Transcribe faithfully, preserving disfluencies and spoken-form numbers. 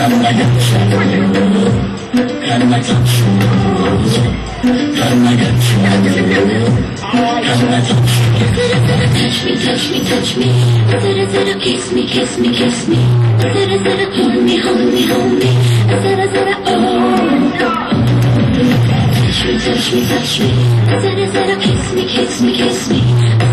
me, touch me, touch me. Zara zara kiss me, kiss me, kiss me. Zara zara hold me, hold me, hold me. Zara zara oh. Touch me, touch me, touch me. Zara zara kiss me, kiss me, kiss me.